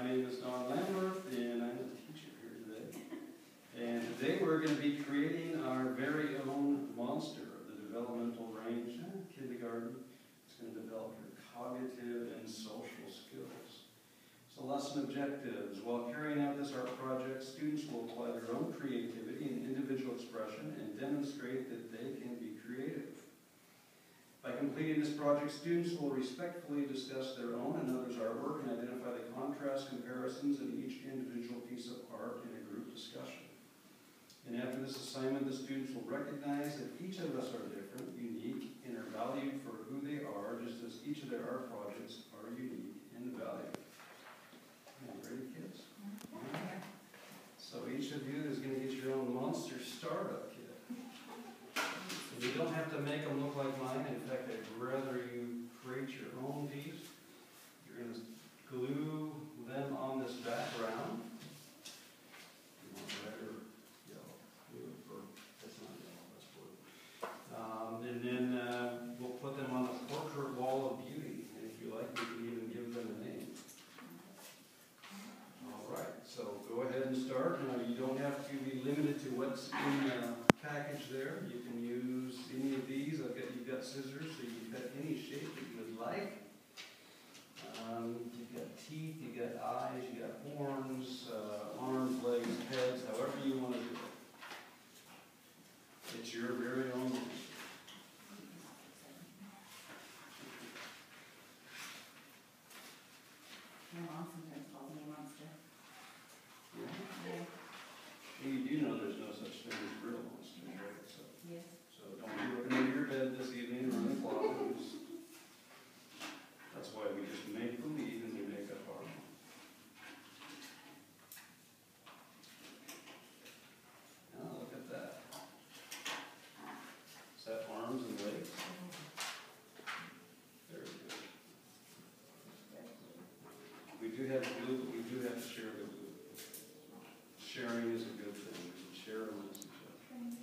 name is Don Lambert, and I'm a teacher here today. And today we're going to be creating our very own monster of the developmental range kindergarten. It's going to develop your cognitive and social skills. So lesson objectives. While carrying out this art project, students will apply their own creativity and individual expression and demonstrate that they can be creative. By completing this project, students will respectfully discuss their own and others' artwork and identify the contrast comparisons in each individual piece of art in a group discussion. And after this assignment, the students will recognize that each of us are different, unique, and are valued for who they are, just as each of their art projects are unique and valued. Ready, kids? So each of you is going to get your own monster startup kit. You don't have to make them look like mine. In fact, I'd rather you create your own piece. You're going to glue them on this background. You want red or yellow? Blue or that's not yellow, that's blue. And then we'll put them on the portrait wall of beauty. And if you like, we can even give them a name. All right, so go ahead and start. Now, you don't have to be limited to what's in the package there. You can use any of these. You've got scissors, so you can cut any shape that you would like. You've got teeth, you've got eyes, you've got horns, arms, legs, heads, however you want to do it. It's your very own. My mom sometimes calls me a monster. Yeah. Well, you do know there's no such thing as real monsters, right? Yes. So don't be looking under your bed this evening or in the closet. That's why we just make believe and we make up our own. Now look at that. Is that arms and legs? Very good. We do have glue, but we do have to share the glue. Sharing is a good thing. We should share amongst each other.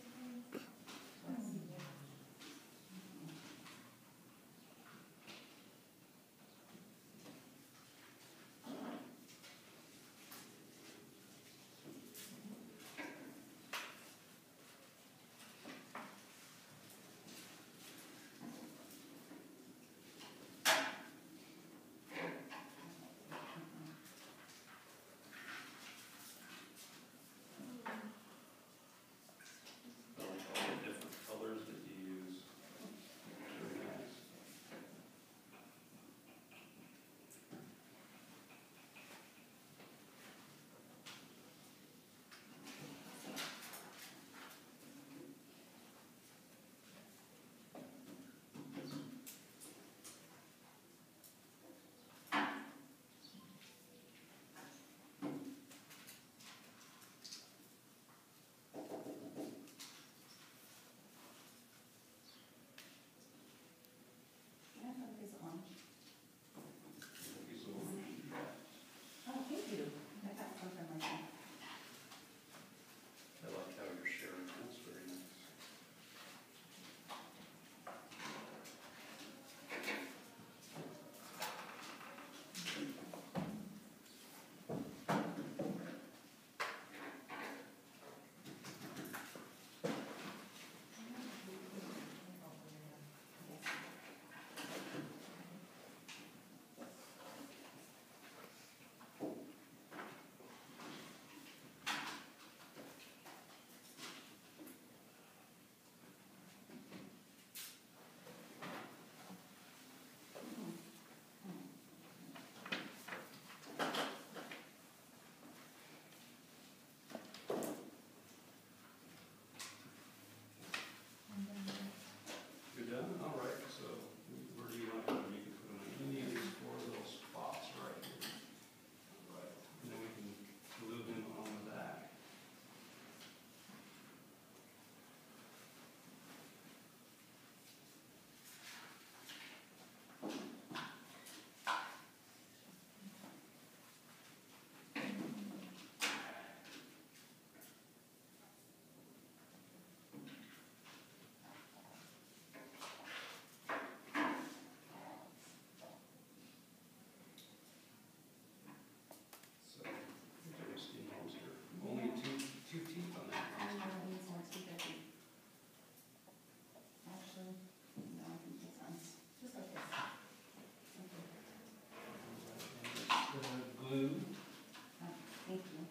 glue. Thank you.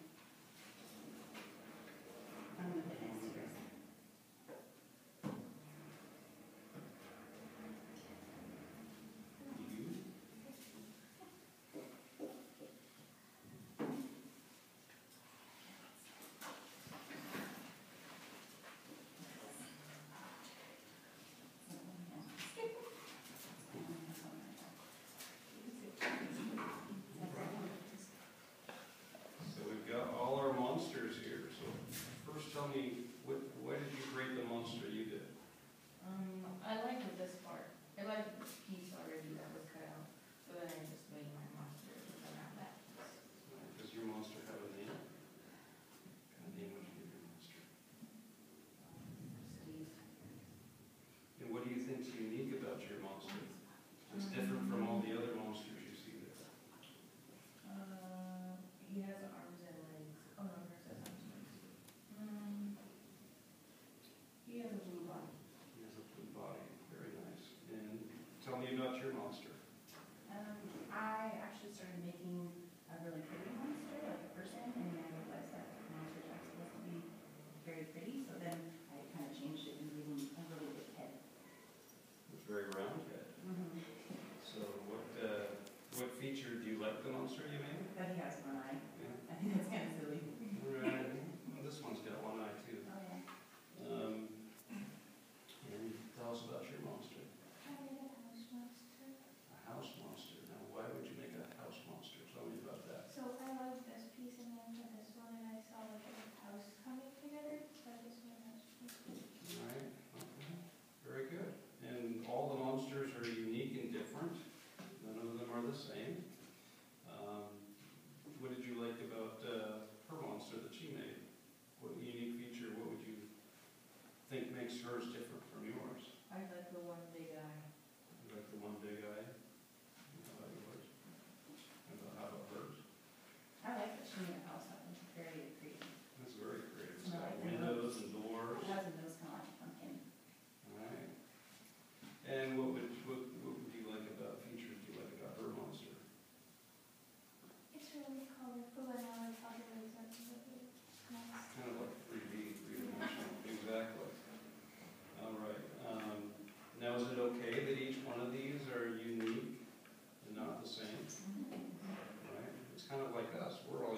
I'm gonna put next to yours. You. So we've got all our monsters here. So first tell me, why did you create the monster you did? I like this part. I like this piece already that was cut out. So then I just made my monster around that piece. Does your monster have a name? What kind of name would you give your monster? Steve. And what do you think is unique about your monster? It's different from all the other monsters you see there. He has arms and legs. Oh no, hers has arms and legs. He has a blue body. He has a blue body. Very nice. And tell me about your monster. I actually started making a really pretty monster, like a person, and then I realized that monsters are supposed to be very pretty, so then I kind of changed it and gave him a really big head. It's very round head. So what feature do you like the monster you made? But he has one eye. Yeah. I think that's kind of silly. Right. Well, this one's got one eye too. Oh, yeah. And tell us about your monster. I made a house monster. A house monster. Now, why would you make a house monster? Tell me about that. So I love this piece and then for this one, and I saw like a house coming together, so I just made a house piece. All right. Okay. Very good. And all the monsters are unique and different. None of them are the same. What did you like about her monster that she made? What unique feature, what would you think makes hers different from yours? I like the one big eye. You like the one big eye? How about yours? How about hers? I like that she made a house that was very creative. That's very creative. It's I got like the windows and doors. It has a nose kind of like a pumpkin. All right. And what would you like about features do you like about her monster? It's really colorful and I like how the legs are really nice. Kind of like 3D, three-dimensional. Exactly. All right. Now, is it okay that each one of these are unique and not the same? Right? It's kind of like us. We're